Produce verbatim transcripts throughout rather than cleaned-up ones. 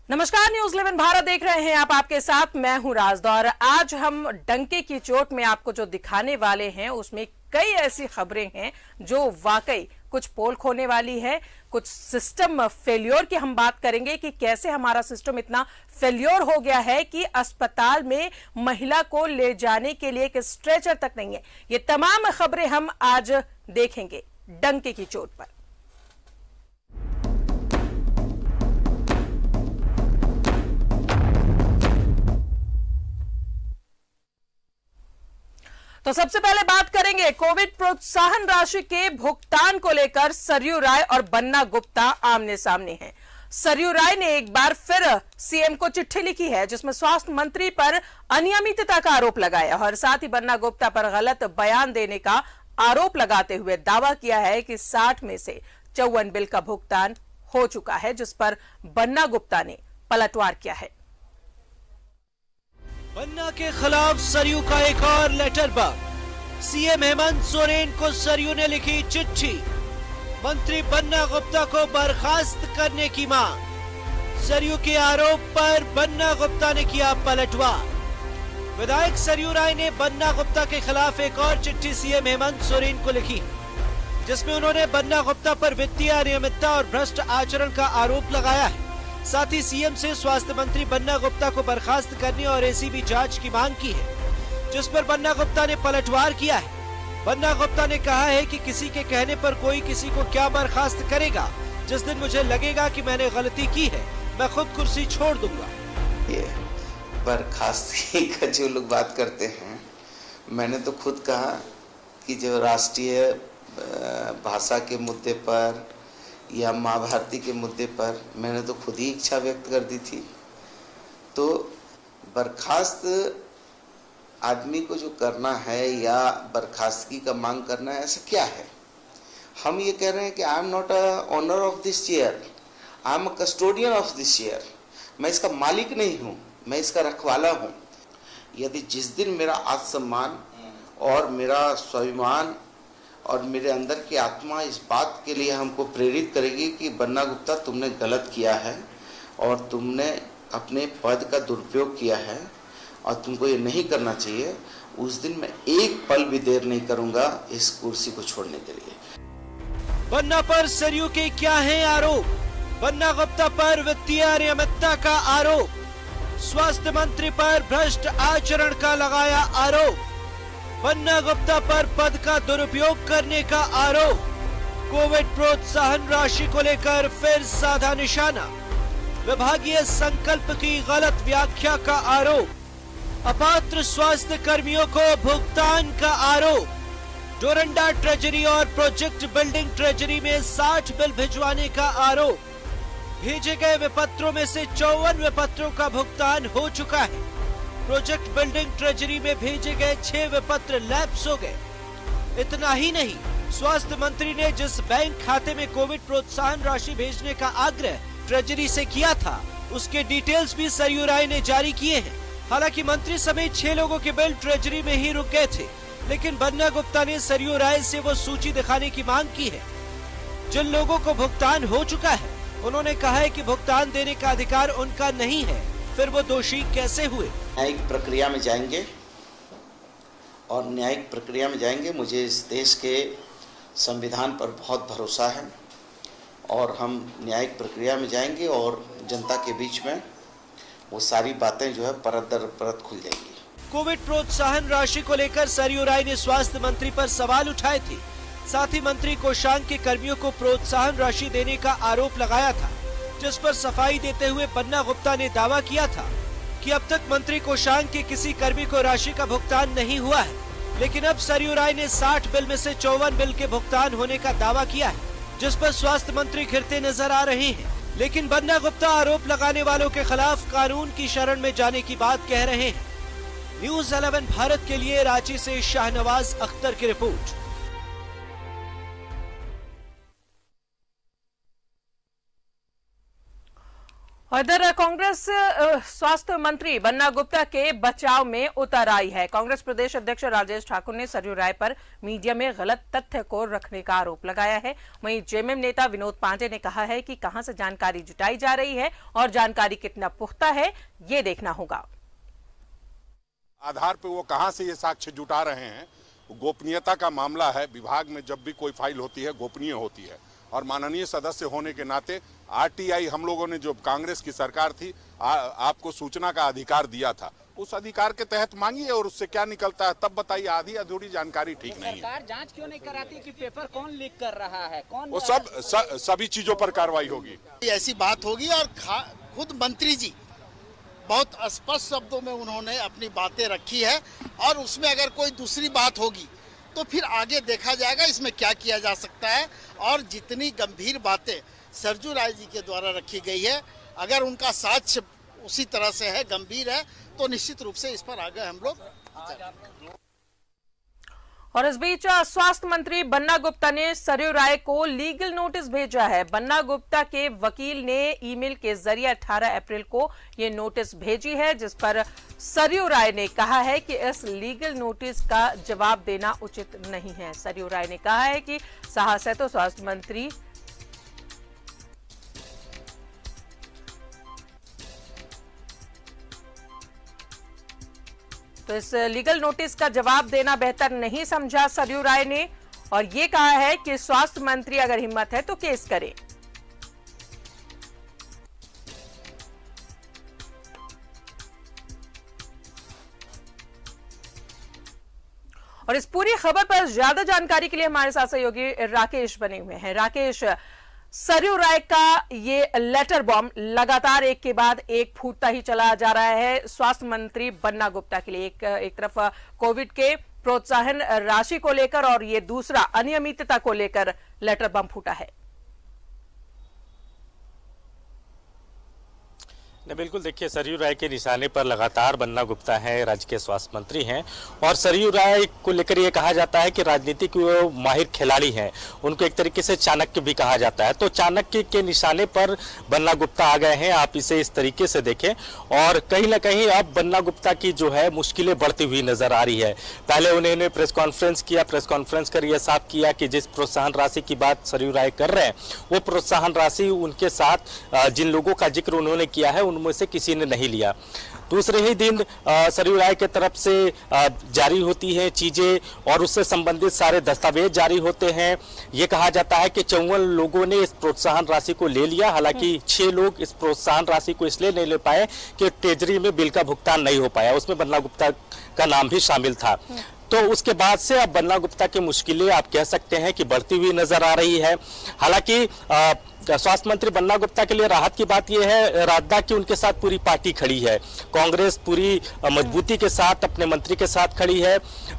नमस्कार, news eleven Bharat देख रहे हैं आप। आपके साथ मैं हूं राजदौर। आज हम डंके की चोट में आपको जो दिखाने वाले हैं उसमें कई ऐसी खबरें हैं जो वाकई कुछ पोल खोने वाली है। कुछ सिस्टम फेल्योर की हम बात करेंगे कि कैसे हमारा सिस्टम इतना फेल्योर हो गया है कि अस्पताल में महिला को ले जाने के लिए एक स्ट्रेचर तक नहीं है। ये तमाम खबरें हम आज देखेंगे डंके की चोट पर। तो सबसे पहले बात करेंगे कोविड प्रोत्साहन राशि के भुगतान को लेकर। सरयू राय और बन्ना गुप्ता आमने सामने हैं। सरयू राय ने एक बार फिर सीएम को चिट्ठी लिखी है जिसमें स्वास्थ्य मंत्री पर अनियमितता का आरोप लगाया और साथ ही बन्ना गुप्ता पर गलत बयान देने का आरोप लगाते हुए दावा किया है कि साठ में से चौवन बिल का भुगतान हो चुका है, जिस पर बन्ना गुप्ता ने पलटवार किया है। बन्ना के खिलाफ सरयू का एक और लेटर बग। सीएम हेमंत सोरेन को सरयू ने लिखी चिट्ठी, मंत्री बन्ना गुप्ता को बर्खास्त करने की मांग। सरयू के आरोप पर बन्ना गुप्ता ने किया पलटवार। विधायक सरयू राय ने बन्ना गुप्ता के खिलाफ एक और चिट्ठी सीएम हेमंत सोरेन को लिखी, जिसमें उन्होंने बन्ना गुप्ता पर वित्तीय अनियमितता और भ्रष्ट आचरण का आरोप लगाया है। साथ ही सीएम से स्वास्थ्य मंत्री बन्ना गुप्ता को बर्खास्त करने और एसीबी जांच की मांग की है, जिस पर बन्ना गुप्ता ने पलटवार किया है। बन्ना गुप्ता ने कहा है कि किसी के कहने पर कोई किसी को क्या बर्खास्त करेगा। जिस दिन मुझे लगेगा कि मैंने गलती की है, मैं खुद कुर्सी छोड़ दूंगा। ये बर्खास्तगी का जो लोग बात करते हैं, मैंने तो खुद कहा कि जो राष्ट्रीय भाषा के मुद्दे पर या माँ भारती के मुद्दे पर मैंने तो खुद ही इच्छा व्यक्त कर दी थी। तो बर्खास्त आदमी को जो करना है या बर्खास्तगी का मांग करना है, ऐसा क्या है? हम ये कह रहे हैं कि I am not a owner of this chair, I am a custodian of this chair. मैं इसका मालिक नहीं हूँ, मैं इसका रखवाला हूँ। यदि जिस दिन मेरा आत्मसम्मान और मेरा स्वाभिमान और मेरे अंदर की आत्मा इस बात के लिए हमको प्रेरित करेगी कि बन्ना गुप्ता तुमने गलत किया है और तुमने अपने पद का दुरुपयोग किया है और तुमको ये नहीं करना चाहिए, उस दिन मैं एक पल भी देर नहीं करूंगा इस कुर्सी को छोड़ने के लिए। बन्ना पर सरयू के क्या है आरोप? बन्ना गुप्ता पर वित्तीय अनियमितता का आरोप, स्वास्थ्य मंत्री पर भ्रष्ट आचरण का लगाया आरोप, बन्ना गुप्ता पर पद का दुरुपयोग करने का आरोप, कोविड प्रोत्साहन राशि को लेकर फिर साधा निशाना, विभागीय संकल्प की गलत व्याख्या का आरोप, अपात्र स्वास्थ्य कर्मियों को भुगतान का आरोप, डोरंडा ट्रेजरी और प्रोजेक्ट बिल्डिंग ट्रेजरी में साठ बिल भिजवाने का आरोप, भेजे गए विपत्रों में से चौवन विपत्रों का भुगतान हो चुका है। प्रोजेक्ट बिल्डिंग ट्रेजरी में भेजे गए छह विपत्र लैप्स हो गए। इतना ही नहीं, स्वास्थ्य मंत्री ने जिस बैंक खाते में कोविड प्रोत्साहन राशि भेजने का आग्रह ट्रेजरी से किया था, उसके डिटेल्स भी सरयू राय ने जारी किए हैं। हालांकि मंत्री समेत छह लोगों के बिल ट्रेजरी में ही रुक गए थे, लेकिन बन्ना गुप्ता ने सरयू राय से वो सूची दिखाने की मांग की है जिन लोगों को भुगतान हो चुका है। उन्होंने कहा है कि भुगतान देने का अधिकार उनका नहीं है, फिर वो दोषी कैसे हुए? न्यायिक प्रक्रिया में जाएंगे और न्यायिक प्रक्रिया में जाएंगे। मुझे इस देश के संविधान पर बहुत भरोसा है और हम न्यायिक प्रक्रिया में जाएंगे और जनता के बीच में वो सारी बातें जो है परत दर परत खुल जाएंगी। कोविड प्रोत्साहन राशि को लेकर सरयू राय ने स्वास्थ्य मंत्री पर सवाल उठाए थे। साथ ही मंत्री कोषांग के कर्मियों को प्रोत्साहन राशि देने का आरोप लगाया था, जिस पर सफाई देते हुए बन्ना गुप्ता ने दावा किया था कि अब तक मंत्री कोषांग के किसी कर्मी को राशि का भुगतान नहीं हुआ है। लेकिन अब सरयू राय ने साठ बिल में से चौवन बिल के भुगतान होने का दावा किया है, जिस पर स्वास्थ्य मंत्री घिरते नजर आ रहे हैं। लेकिन बन्ना गुप्ता आरोप लगाने वालों के खिलाफ कानून की शरण में जाने की बात कह रहे हैं। न्यूज इलेवन भारत के लिए रांची से शाहनवाज अख्तर की रिपोर्ट। इधर कांग्रेस स्वास्थ्य मंत्री बन्ना गुप्ता के बचाव में उतर आई है। कांग्रेस प्रदेश अध्यक्ष राजेश ठाकुर ने सरयू राय पर मीडिया में गलत तथ्य को रखने का आरोप लगाया है। वहीं जेएमएम नेता विनोद पांडे ने कहा है कि कहां से जानकारी जुटाई जा रही है और जानकारी कितना पुख्ता है, ये देखना होगा। आधार पे वो कहां से ये साक्ष्य जुटा रहे हैं, गोपनीयता का मामला है। विभाग में जब भी कोई फाइल होती है गोपनीय होती है, और माननीय सदस्य होने के नाते आरटीआई हम लोगों ने, जो कांग्रेस की सरकार थी, आ, आपको सूचना का अधिकार दिया था, उस अधिकार के तहत मांगिए और उससे क्या निकलता है तब बताइए। आधी अधूरी जानकारी ठीक नहीं है। सरकार जांच क्यों नहीं कराती कि पेपर कौन लीक कर रहा है, कौन? वो सब स, सभी चीजों पर कार्रवाई होगी। ऐसी बात होगी और खुद मंत्री जी बहुत स्पष्ट शब्दों में उन्होंने अपनी बातें रखी है, और उसमें अगर कोई दूसरी बात होगी तो फिर आगे देखा जाएगा इसमें क्या किया जा सकता है। और जितनी गंभीर बातें सरयू राय जी के द्वारा रखी गई है, अगर उनका साक्ष्य उसी तरह से है, गंभीर है, तो निश्चित रूप से इस पर आगे हम लोग। और इस बीच स्वास्थ्य मंत्री बन्ना गुप्ता ने सरयू राय को लीगल नोटिस भेजा है। बन्ना गुप्ता के वकील ने ईमेल के जरिए अठारह अप्रैल को ये नोटिस भेजी है, जिस पर सरयू राय ने कहा है कि इस लीगल नोटिस का जवाब देना उचित नहीं है। सरयू राय ने कहा है कि साहस है तो स्वास्थ्य मंत्री तो इस लीगल नोटिस का जवाब देना बेहतर नहीं समझा सरयू राय ने, और ये कहा है कि स्वास्थ्य मंत्री अगर हिम्मत है तो केस करे। और इस पूरी खबर पर ज्यादा जानकारी के लिए हमारे साथ सहयोगी राकेश बने हुए हैं। राकेश, सरयू राय का ये लेटर बॉम्ब लगातार एक के बाद एक फूटता ही चला जा रहा है स्वास्थ्य मंत्री बन्ना गुप्ता के लिए। एक एक तरफ कोविड के प्रोत्साहन राशि को लेकर और ये दूसरा अनियमितता को लेकर लेटर बम फूटा है। नहीं, बिल्कुल देखिए, सरयू राय के निशाने पर लगातार बन्ना गुप्ता हैं, राज्य के स्वास्थ्य मंत्री हैं, और सरयू राय को लेकर ये कहा जाता है कि राजनीतिक वो माहिर खिलाड़ी हैं, उनको एक तरीके से चाणक्य भी कहा जाता है। तो चाणक्य के निशाने पर बन्ना गुप्ता आ गए हैं, आप इसे इस तरीके से देखें। और कहीं ना कहीं अब बन्ना गुप्ता की जो है मुश्किलें बढ़ती हुई नजर आ रही है। पहले उन्होंने प्रेस कॉन्फ्रेंस किया, प्रेस कॉन्फ्रेंस कर यह साफ किया कि जिस प्रोत्साहन राशि की बात सरयू राय कर रहे हैं, वो प्रोत्साहन राशि उनके साथ जिन लोगों का जिक्र उन्होंने किया है उनमें से किसी ने नहीं लिया। दूसरे ही दिन सरयू राय के तरफ से आ, जारी होती है चीजें और उससे संबंधित सारे दस्तावेज जारी होते हैं। ये कहा जाता है कि चौवन लोगों ने इस प्रोत्साहन राशि को ले लिया, हालांकि छह लोग इस प्रोत्साहन राशि को इसलिए नहीं ले पाए कि ट्रेजरी में बिल का भुगतान नहीं हो पाया, उसमें बन्ना गुप्ता का नाम भी शामिल था। तो उसके बाद से अब बन्ना गुप्ता की मुश्किलें आप कह सकते हैं कि बढ़ती हुई नजर आ रही है। हालांकि स्वास्थ्य मंत्री बन्ना गुप्ता के लिए राहत की बात यह है राजदा की उनके साथ पूरी पार्टी खड़ी है, कांग्रेस पूरी मजबूती के साथ अपने मंत्री के साथ खड़ी है।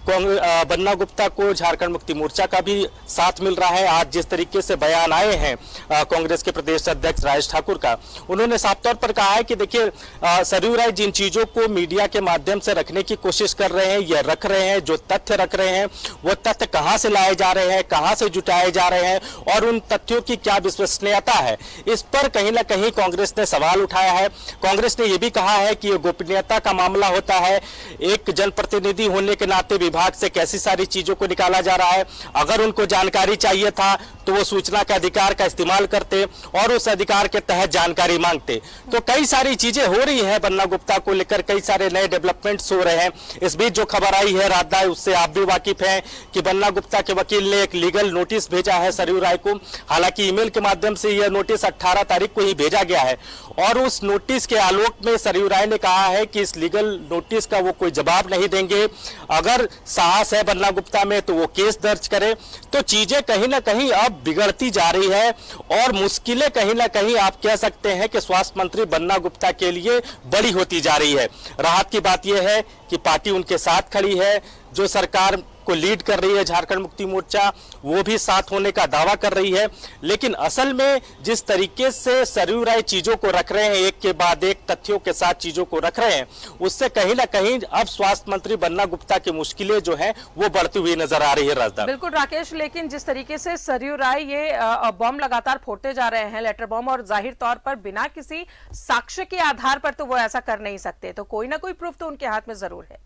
बन्ना गुप्ता को झारखंड मुक्ति मोर्चा का भी साथ मिल रहा है। आज जिस तरीके से बयान आए हैं कांग्रेस के प्रदेश अध्यक्ष राजेश ठाकुर का, उन्होंने साफ तौर पर कहा है कि देखिए, सरयू राय जिन चीजों को मीडिया के माध्यम से रखने की कोशिश कर रहे हैं, ये रख रहे हैं, जो तथ्य रख रहे हैं वो तथ्य कहां से लाए जा रहे हैं, कहां से जुटाए जा रहे हैं और उन तथ्यों की क्या विश्वसनीयता है, इस पर कहीं ना कहीं कांग्रेस ने सवाल उठाया है। कांग्रेस ने यह भी कहा है कि यह गोपनीयता का मामला होता है, एक जनप्रतिनिधि होने के नाते विभाग से कैसी सारी चीजों को निकाला जा रहा है। अगर उनको जानकारी चाहिए था तो वो सूचना के अधिकार का इस्तेमाल करते और उस अधिकार के तहत जानकारी मांगते। तो कई सारी चीजें हो रही है बन्ना गुप्ता को लेकर, कई सारे नए डेवलपमेंट्स हो रहे हैं। इस बीच जो खबर आई है राजदा, उससे आप भी वाकिफ हैं कि बन्ना गुप्ता के वकील ने एक लीगल नोटिस भेजा है सरयू राय को। हालांकि ईमेल के माध्यम से यह नोटिस अठारह तारीख को ही भेजा गया है और उस नोटिस के आलोक में सरयू राय ने कहा है कि इस लीगल नोटिस का वो कोई जवाब नहीं देंगे। अगर साहस है बन्ना गुप्ता में तो वो केस दर्ज करे। तो चीजें कहीं ना कहीं अब बिगड़ती जा रही है और मुश्किलें कहीं ना कहीं आप कह सकते हैं कि स्वास्थ्य मंत्री बन्ना गुप्ता के लिए बड़ी होती जा रही है। राहत की बात यह है कि पार्टी उनके साथ खड़ी है, जो सरकार को लीड कर रही है झारखंड मुक्ति मोर्चा, वो भी साथ होने का दावा कर रही है। लेकिन असल में जिस तरीके से सरयू राय चीजों को रख रहे हैं, एक के बाद एक तथ्यों के साथ चीजों को रख रहे हैं, उससे कहीं ना कहीं अब स्वास्थ्य मंत्री बन्ना गुप्ता की मुश्किलें जो है वो बढ़ती हुई नजर आ रही है। राजदा बिल्कुल राकेश, लेकिन जिस तरीके से सरयू राय ये बम लगातार फोड़ते जा रहे हैं, लेटर बम, और जाहिर तौर पर बिना किसी साक्ष्य के आधार पर तो वो ऐसा कर नहीं सकते, तो कोई ना कोई प्रूफ तो उनके हाथ में जरूर है।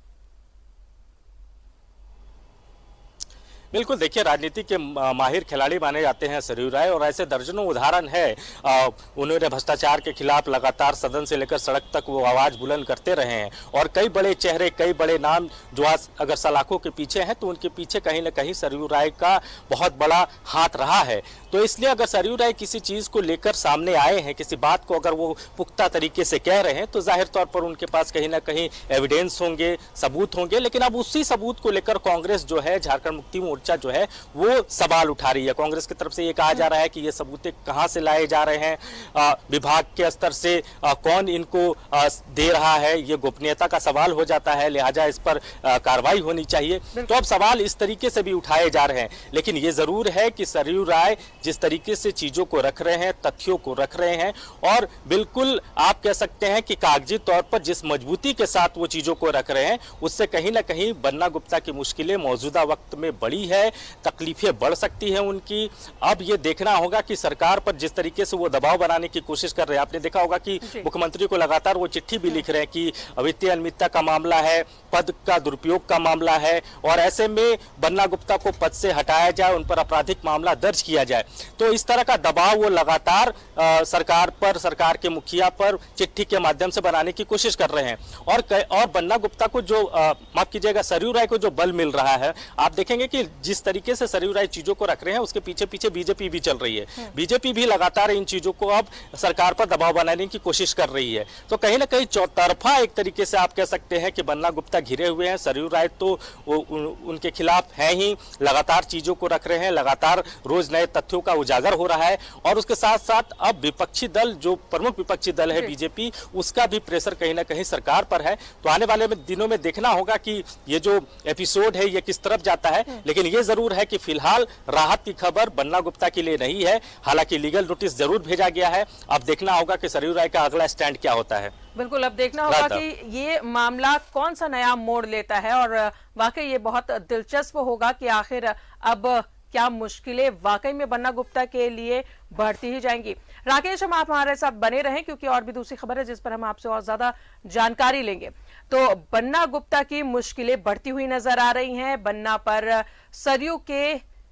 बिल्कुल, देखिए राजनीति के माहिर खिलाड़ी माने जाते हैं सरयू राय, और ऐसे दर्जनों उदाहरण है। उन्होंने भ्रष्टाचार के खिलाफ लगातार सदन से लेकर सड़क तक वो आवाज बुलंद करते रहे हैं, और कई बड़े चेहरे, कई बड़े नाम जो आज अगर सलाखों के पीछे हैं तो उनके पीछे कहीं ना कहीं सरयू राय का बहुत बड़ा हाथ रहा है। तो इसलिए अगर सरयू राय किसी चीज को लेकर सामने आए हैं, किसी बात को अगर वो पुख्ता तरीके से कह रहे हैं, तो जाहिर तौर पर उनके पास कहीं ना कहीं एविडेंस होंगे, सबूत होंगे। लेकिन अब उसी सबूत को लेकर कांग्रेस जो है, झारखंड मुक्ति मोर्चा जो है वो सवाल उठा रही है। कांग्रेस की तरफ से ये कहा जा रहा है कि ये सबूत कहां से लाए जा रहे हैं, आ, विभाग के स्तर से आ, कौन इनको आ, दे रहा है, ये गोपनीयता का सवाल हो जाता है, लिहाजा इस पर कार्रवाई होनी चाहिए। तो अब सवाल इस तरीके से भी उठाए जा रहे हैं। लेकिन ये जरूर है कि सरयू राय जिस तरीके से चीजों को रख रहे हैं, तथ्यों को रख रहे हैं, और बिल्कुल आप कह सकते हैं कि कागजी तौर पर जिस मजबूती के साथ वो चीजों को रख रहे हैं, उससे कहीं ना कहीं बन्ना गुप्ता की मुश्किलें मौजूदा वक्त में बड़ी है, तकलीफें बढ़ सकती हैं उनकी। अब ये देखना होगा कि सरकार पर जिस तरीके से वो दबाव बनाने की कोशिश कर रहे हैं, आपने देखा होगा कि मुख्यमंत्री को लगातार वो चिट्ठी भी लिख रहे हैं कि वित्तीय अनियमितता का मामला है, पद का दुरुपयोग का मामला है, और ऐसे में बन्ना गुप्ता को पद से हटाया जाए, उन पर आपराधिक मामला दर्ज किया जाए। तो इस तरह का दबाव वो लगातार आ, सरकार पर, सरकार के मुखिया पर चिट्ठी के माध्यम से बनाने की कोशिश कर रहे हैं। और और बन्ना गुप्ता को जो माफ कीजिएगा सरयू राय को जो बल मिल रहा है, आप देखेंगे कि जिस तरीके से सरयू राय चीजों को रख रहे हैं, उसके पीछे पीछे बीजेपी भी चल रही है। बीजेपी भी लगातार इन चीजों को अब सरकार पर दबाव बनाने की कोशिश कर रही है। तो कहीं ना कहीं चौतरफा एक तरीके से आप कह सकते हैं कि बन्ना गुप्ता घिरे हुए हैं। सरयू राय तो उन, उनके खिलाफ है ही, लगातार चीजों को रख रहे हैं, लगातार रोज नए तथ्यों का उजागर हो रहा है, और उसके साथ साथ अब विपक्षी दल, जो प्रमुख विपक्षी दल है बीजेपी, उसका भी प्रेशर कहीं ना कहीं सरकार पर है। तो आने वाले दिनों में देखना होगा कि ये जो एपिसोड है ये किस तरफ जाता है। लेकिन ये जरूर है कि फिलहाल राहत की खबर बन्ना गुप्ता के लिए नहीं है। हालांकि लीगल नोटिस जरूर भेजा गया है। अब देखना होगा कि सरयू राय का अगला स्टैंड क्या होता है। बिल्कुल, अब देखना होगा कि ये मामला कौन सा नया मोड़ लेता है, और वाकई ये बहुत दिलचस्प होगा कि आखिर अब क्या मुश्किलें वाकई में बन्ना गुप्ता के लिए बढ़ती ही जाएंगी। राकेश, हम आप हमारे साथ बने रहें, क्योंकि और भी दूसरी खबर है जिस पर हम आपसे और ज्यादा जानकारी लेंगे। तो बन्ना गुप्ता की मुश्किलें बढ़ती हुई नजर आ रही हैं। बन्ना पर सरयू के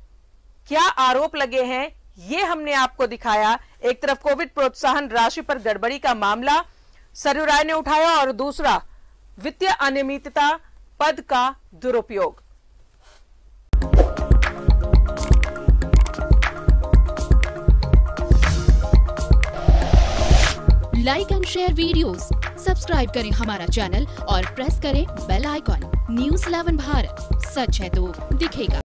क्या आरोप लगे हैं ये हमने आपको दिखाया। एक तरफ कोविड प्रोत्साहन राशि पर गड़बड़ी का मामला सरयू राय ने उठाया, और दूसरा वित्तीय अनियमितता, पद का दुरुपयोग। Like and share videos, subscribe करें हमारा चैनल और प्रेस करें bell icon. News eleven Bharat, सच है तो दिखेगा।